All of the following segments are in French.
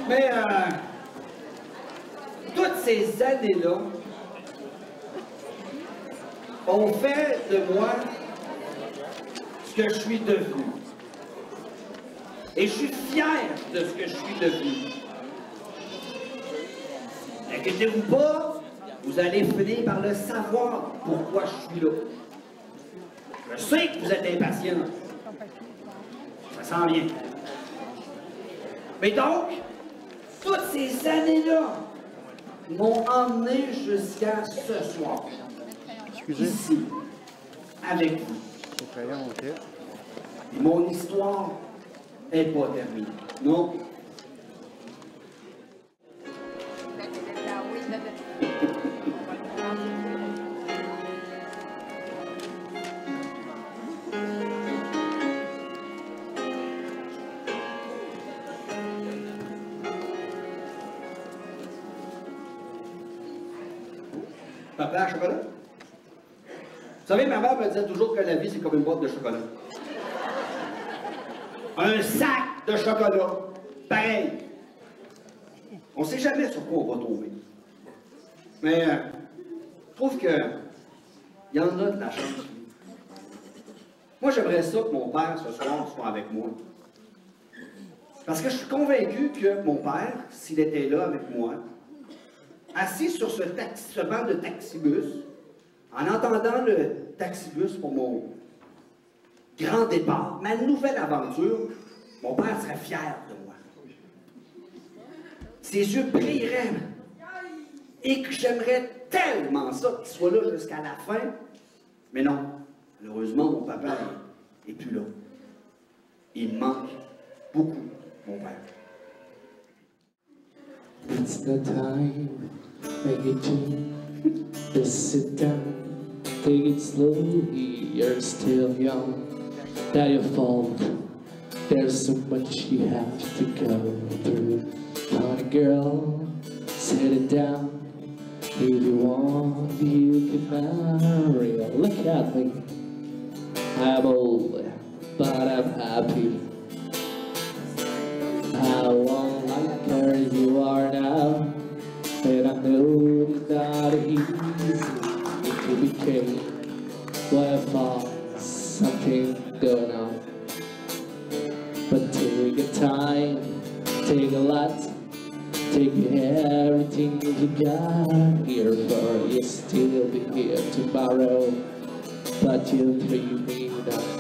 Mais toutes ces années-là ont fait de moi ce que je suis devenu. Et je suis fier de ce que je suis devenu. Inquiétez-vous pas, vous allez finir par le savoir pourquoi je suis là. Je sais que vous êtes impatient. Ça s'en vient. Mais donc, toutes ces années-là m'ont emmené jusqu'à ce soir. Excusez. Ici, avec vous. Et mon histoire n'est pas terminée. Non. Papa à chocolat? Vous savez, ma mère me disait toujours que la vie, c'est comme une boîte de chocolat. Un sac de chocolat. Pareil. On ne sait jamais sur quoi on va tomber. Mais je trouve que il y en a de la chance. Moi, j'aimerais ça que mon père, ce soir, soit avec moi. Parce que je suis convaincu que mon père, s'il était là avec moi, assis sur ce banc de taxibus, en entendant le taxibus pour mon grand départ, ma nouvelle aventure, mon père serait fier de moi. Ses yeux brilleraient et que j'aimerais tellement ça qu'il soit là jusqu'à la fin. Mais non, malheureusement, mon papa n'est plus là. Il me manque beaucoup, mon père. It's the time, make it change. Just sit down, take it slowly. You're still young, not your fault. There's so much you have to go through. Honey girl, sit it down. If you want, you can marry. Look at me, I'm old, but I'm happy. I won't like her you are now, and I know it's not easy to be king. What I thought something going on, but take a time, take a lot, take everything you got here for. You still be here tomorrow, but you'll dream me now.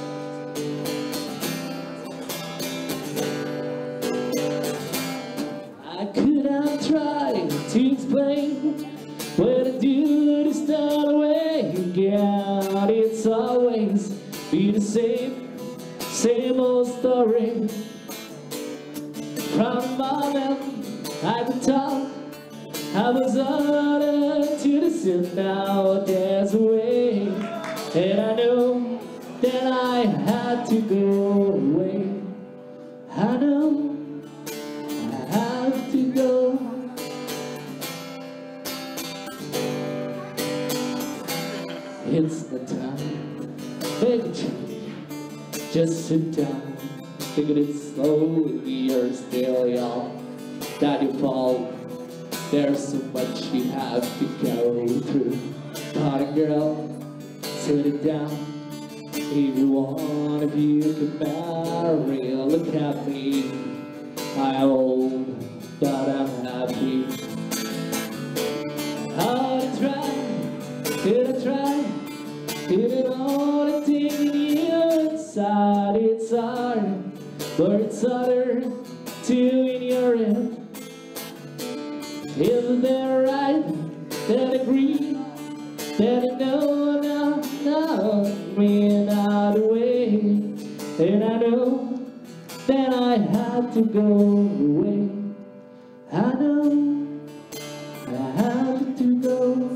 Could I try to explain when I do this not away? God, it's always be the same old story. From the moment I could talk, I was ordered to the sea. Now there's a way, and I know that I had to go away. I know to go. It's the time, make a change. Just sit down, take it slowly. You're still young, not your fault. There's so much you have to go through. Honey girl, sit it down. If you want, if you can marry, look at me. I'm old, but I'm happy. How to try, did I try? Did it all the thing you inside? It's hard, but it's harder to in your head. Is there right, that agree, that I know me another way, and I know that I had to go away. I know I had to go.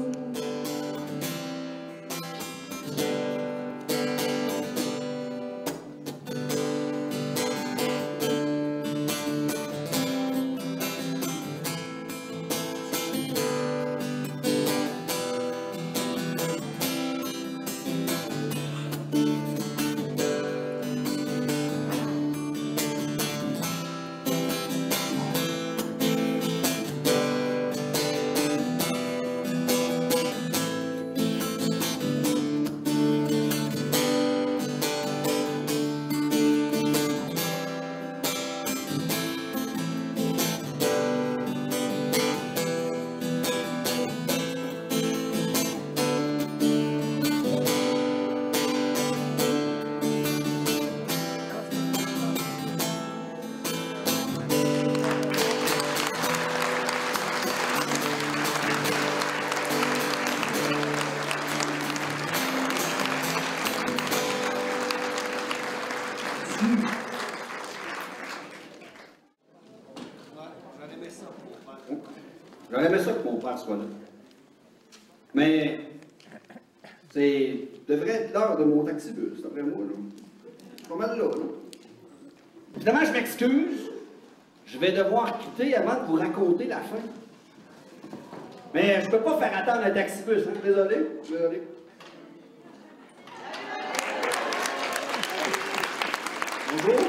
cas-là. Mais c'est devrait être l'heure de mon taxibus, d'après moi, là. Pas mal là, là. Évidemment, je m'excuse. Je vais devoir quitter avant de vous raconter la fin. Mais je peux pas faire attendre un taxibus, hein? Désolé. Désolé. Bonjour.